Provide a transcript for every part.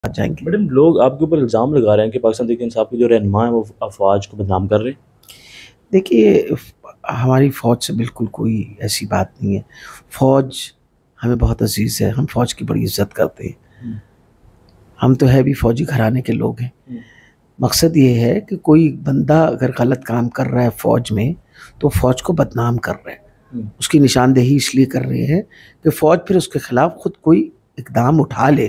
آ جائیں گے۔ میڈم لوگ آپ کے اوپر الزام لگا رہے ہیں کہ پاکستان تحریک انصاف کے جو رہنما ہیں وہ افواج کو بدنام کر رہے ہیں۔ دیکھیے ہماری فوج سے بالکل کوئی ایسی بات نہیں ہے، فوج ہمیں بہت عزیز ہے، ہم فوج کی بڑی عزت کرتے ہیں، ہم تو ہے بھی فوجی گھرانے کے لوگ ہیں۔ مقصد یہ ہے کہ کوئی بندہ اگر غلط کام کر رہا ہے فوج میں تو فوج کو بدنام کر رہے ہیں، اس کی نشاندہی اس لیے کر رہے ہیں کہ فوج پھر اس کے خلاف خود کوئی اقدام اٹھا لے۔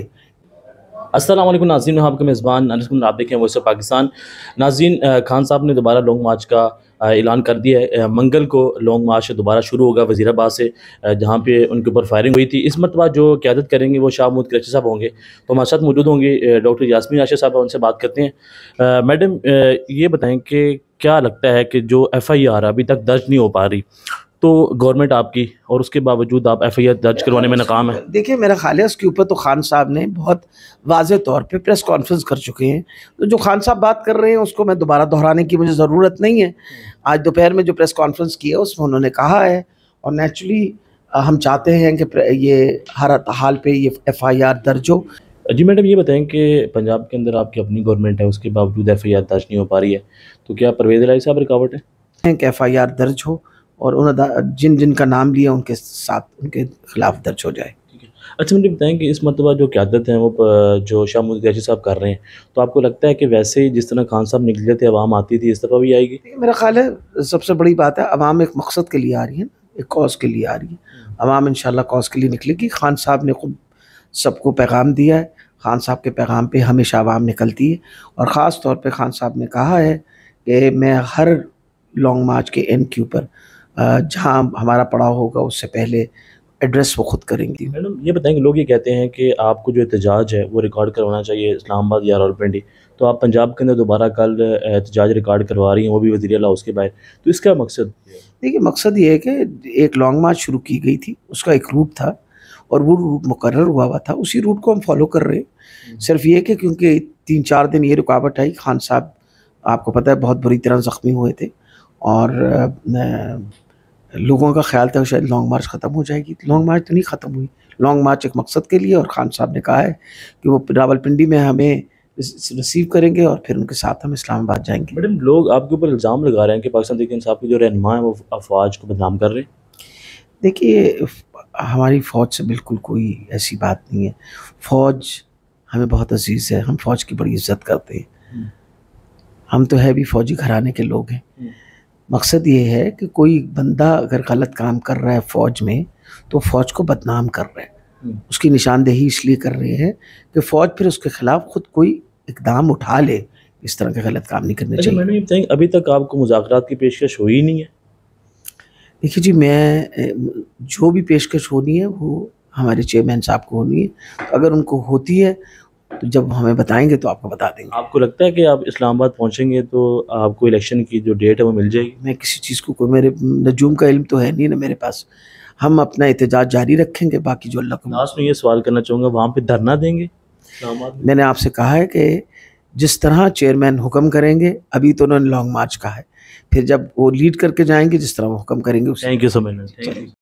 السلام علیکم ناظرین، آپ کے میزبان انس بن رابع ہیں وائس آف پاکستان۔ ناظرین، خان صاحب نے دوبارہ لانگ مارچ کا اعلان کر دیا ہے۔ منگل کو لانگ مارچ دوبارہ شروع ہوگا وزیر آباد سے، جہاں پہ ان کے اوپر فائرنگ ہوئی تھی۔ اس مرتبہ جو قیادت کریں گے وہ شاہ محمود قریشی صاحب ہوں گے، تو ہمارے ساتھ موجود ہوں گے ڈاکٹر یاسمین عاشق صاحب، ان سے بات کرتے ہیں۔ میڈم یہ بتائیں کہ کیا لگتا ہے کہ جو ایف آئی آر ابھی تک درج نہیں ہو پا رہی، تو گورنمنٹ آپ کی، اور اس کے باوجود آپ ایف آئی آر درج کروانے میں ناکام ہے؟ دیکھیں میرا خیال ہے اس کے اوپر تو خان صاحب نے بہت واضح طور پہ پریس کانفرنس کر چکے ہیں، تو جو خان صاحب بات کر رہے ہیں اس کو میں دوبارہ دہرانے کی مجھے ضرورت نہیں ہے۔ آج دوپہر میں جو پریس کانفرنس کی ہے اس میں انہوں نے کہا ہے، اور نیچرلی ہم چاہتے ہیں کہ یہ ہر حال پہ یہ ایف آئی آر درج ہو۔ جی میڈم، یہ بتائیں کہ پنجاب کے اندر آپ کی اپنی گورنمنٹ ہے، اس کے باوجود ایف آئی آر درج نہیں ہو پا رہی ہے، تو کیا پرویز الہی صاحب رکاوٹ ہے؟ کہ ایف آئی آر درج ہو اور انہوں جن جن کا نام لیا ان کے ساتھ ان کے خلاف درج ہو جائے۔ اچھا مجھے بتائیں کہ اس مرتبہ جو قیادت ہیں وہ جو شاہ محمود قریشی صاحب کر رہے ہیں، تو آپ کو لگتا ہے کہ ویسے ہی جس طرح خان صاحب نکلے تھے، عوام آتی تھی، اس طرح بھی آئے گی؟ میرا خیال ہے سب سے بڑی بات ہے عوام ایک مقصد کے لیے آ رہی ہے، ایک کاز کے لیے آ رہی ہے، عوام انشاءاللہ کاز کے لیے نکلے گی۔ خان صاحب نے خود سب کو پیغام دیا ہے، خان صاحب کے پیغام پہ ہمیشہ عوام نکلتی ہے، اور خاص طور پہ خان صاحب نے کہا ہے کہ میں ہر لانگ مارچ کے اینڈ کے اوپر جہاں ہمارا پڑاؤ ہوگا اس سے پہلے ایڈریس وہ خود کریں گی۔ میڈم یہ بتائیں کہ لوگ یہ کہتے ہیں کہ آپ کو جو احتجاج ہے وہ ریکارڈ کروانا چاہیے اسلام آباد یا راولپنڈی، تو آپ پنجاب کے اندر دوبارہ کل احتجاج ریکارڈ کروا رہی ہیں، وہ بھی وزیر اعلیٰ ہاؤس کے باہر، تو اس کا مقصد؟ دیکھیے مقصد یہ ہے کہ ایک لانگ مارچ شروع کی گئی تھی، اس کا ایک روٹ تھا اور وہ روٹ مقرر ہوا تھا، اسی روٹ کو ہم فالو کر رہے ہیں۔ صرف یہ کہ کیونکہ 3-4 دن یہ رکاوٹ آئی، خان صاحب آپ کو پتہ ہے بہت بری طرح زخمی ہوئے تھے، اور لوگوں کا خیال تھا شاید لانگ مارچ ختم ہو جائے گی، لانگ مارچ تو نہیں ختم ہوئی۔ لانگ مارچ ایک مقصد کے لیے، اور خان صاحب نے کہا ہے کہ وہ راولپنڈی میں ہمیں ریسیو کریں گے اور پھر ان کے ساتھ ہم اسلام آباد جائیں گے۔ میڈم لوگ آپ کے اوپر الزام لگا رہے ہیں کہ پاکستان تحریک انصاف کے جو رہنما ہیں وہ افواج کو بدنام کر رہے ہیں۔ دیکھیے ہماری فوج سے بالکل کوئی ایسی بات نہیں ہے، فوج ہمیں بہت عزیز ہے، ہم فوج کی بڑی عزت کرتے ہیں، ہم تو ہے بھی فوجی گھرانے کے لوگ ہیں۔ مقصد یہ ہے کہ کوئی بندہ اگر غلط کام کر رہا ہے فوج میں تو فوج کو بدنام کر رہے ہیں، اس کی نشاندہی اس لیے کر رہے ہیں کہ فوج پھر اس کے خلاف خود کوئی اقدام اٹھا لے، اس طرح کے غلط کام نہیں کرنے چاہیے۔ میں نے یہ بتائیں ابھی تک آپ کو مذاکرات کی پیشکش ہوئی نہیں ہے؟ دیکھیے جی، میں جو بھی پیشکش ہونی ہے وہ ہمارے چیئرمین صاحب کو ہونی ہے، اگر ان کو ہوتی ہے تو جب ہمیں بتائیں گے تو آپ کو بتا دیں گے۔ آپ کو لگتا ہے کہ آپ اسلام آباد پہنچیں گے تو آپ کو الیکشن کی جو ڈیٹ ہے وہ مل جائے گی؟ میں کسی چیز کو کوئی میرے نجوم کا علم تو ہے نہیں نا میرے پاس، ہم اپنا احتجاج جاری رکھیں گے، باقی جو اللہ کو۔ لاسٹ میں یہ سوال کرنا چاہوں گا، وہاں پہ دھرنا دیں گے اسلام آباد میں؟ میں نے آپ سے کہا ہے کہ جس طرح چیئرمین حکم کریں گے، ابھی تو انہوں نے لانگ مارچ کہا ہے، پھر جب وہ لیڈ کر کے جائیں گے جس طرح وہ حکم کریں گے۔ Thank you so much.